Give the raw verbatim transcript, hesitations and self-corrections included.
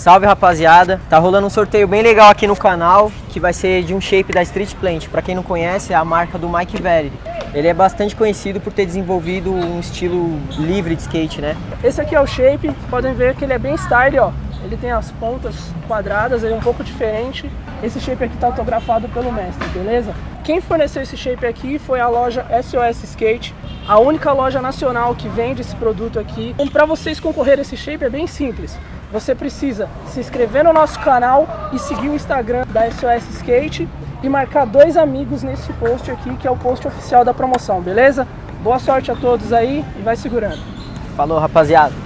Salve, rapaziada, tá rolando um sorteio bem legal aqui no canal, que vai ser de um shape da Street Plant. Pra quem não conhece, é a marca do Mike Verri. Ele é bastante conhecido por ter desenvolvido um estilo livre de skate, né? Esse aqui é o shape, podem ver que ele é bem style, ó. Ele tem as pontas quadradas, ele é um pouco diferente. Esse shape aqui tá autografado pelo mestre, beleza? Quem forneceu esse shape aqui foi a loja S O S Skate, a única loja nacional que vende esse produto aqui. Então, para vocês concorrerem a esse shape é bem simples. Você precisa se inscrever no nosso canal e seguir o Instagram da S O S Skate e marcar dois amigos nesse post aqui, que é o post oficial da promoção, beleza? Boa sorte a todos aí e vai segurando. Falou, rapaziada.